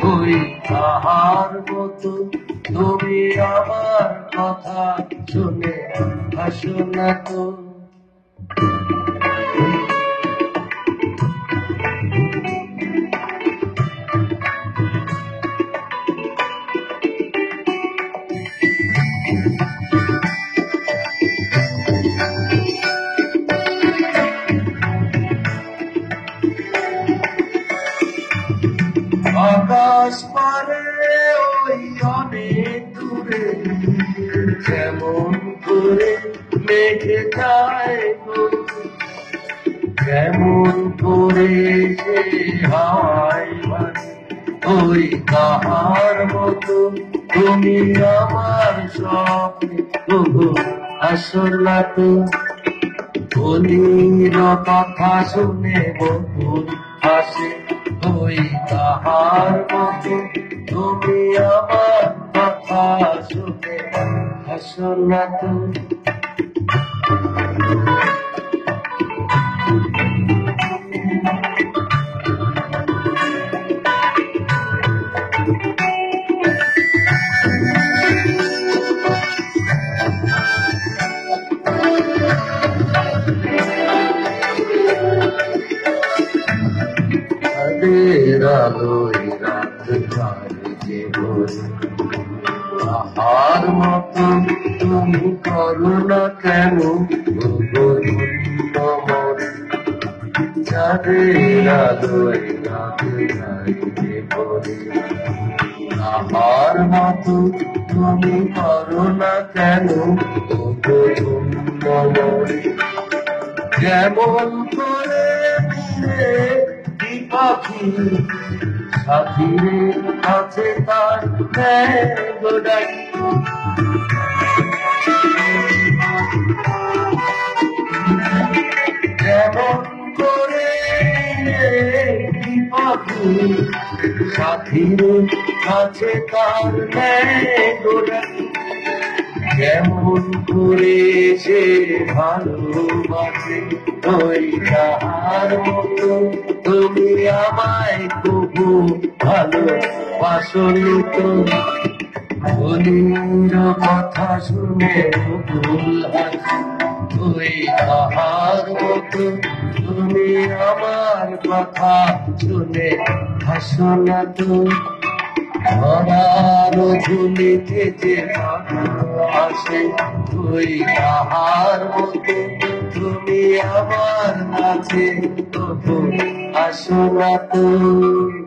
ওই তাহার মতো তুমি আমার কথা শুনে হাসো না তো। আকাশ পারে ওই অনেক দূরে কেমন করে মেঘে যায় গো, কেমন করে সে হাওয়ায় ভাসে ওই তাহার মতো তুমি আমার স্বপ্নে তবু আসলা তো। বলির কথা শুনে বকুল হাসে ওই তাহার মতো তুমি আমার কথা শুনে হাসো না তো। রাতের আলোয় রাত যায় যে বলে তাহার মতো তুমি করো না কেন মরে। চাঁদের আলোয় রাত যায় যে বলে তাহার মতো তুমি করো না কেন মরে। যেমন করে পাখি সাথীরে আছে তার গোড়াই, যেমন করে পাখি সাথীরে আছে তার গোড়াই, কেমন করে সে ভালোবাসে ওই তাহার মতো তুমি আমায় তবু ভালোবাসনি তো। বলির কথা শুনে বকুল হাসে ওই তাহার মতো তুমি আমার কথা শুনে হাসো না তো। ধরার ঝুলিতে যে আসে ওই তাহার মতো তুমি আমার কাছে তবু আসো না তো।